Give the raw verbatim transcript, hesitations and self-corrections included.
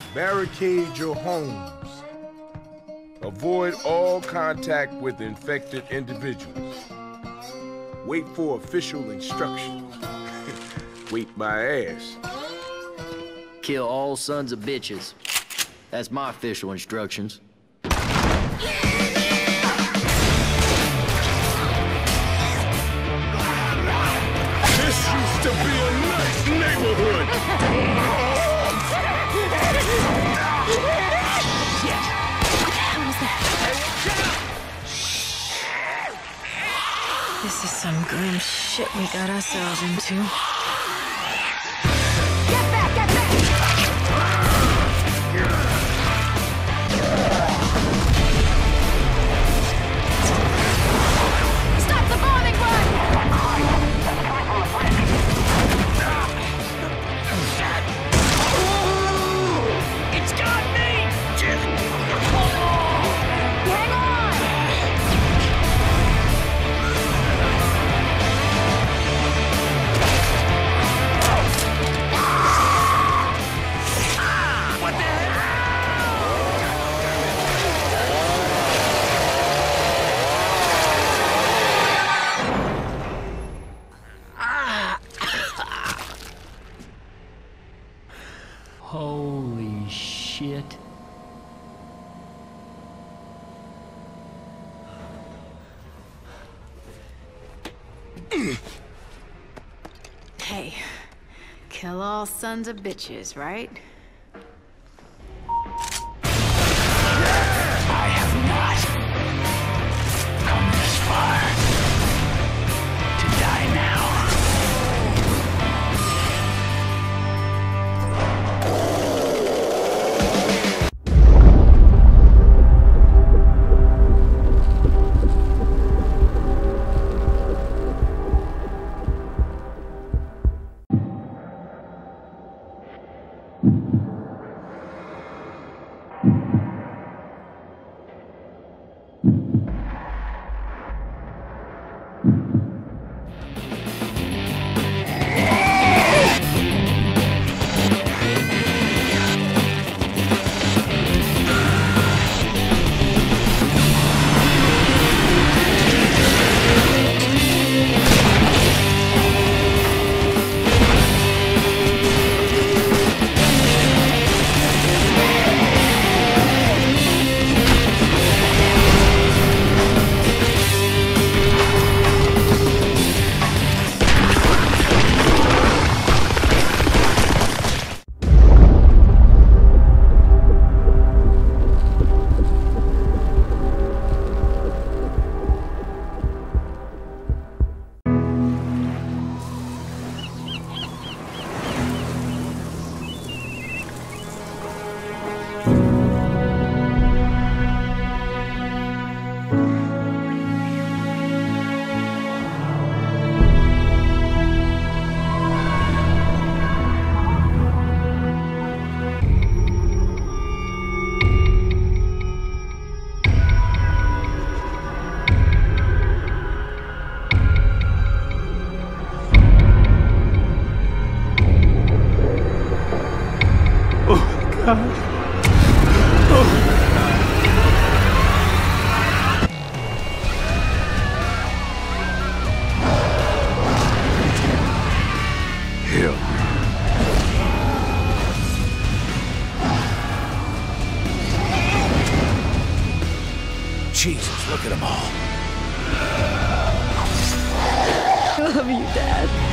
Barricade your homes. Avoid all contact with infected individuals. Wait for official instructions. Wait my ass. Kill all sons of bitches. That's my official instructions. This used to be a nice neighborhood. This is some grim shit we got ourselves into. Get back, get back! Stop the bombing run! It's got me! Hang on! What the hell? Holy shit. Hey, kill all sons of bitches, right? I have not come this far to die now. Hell. Jesus, look at them all. I love you, Dad.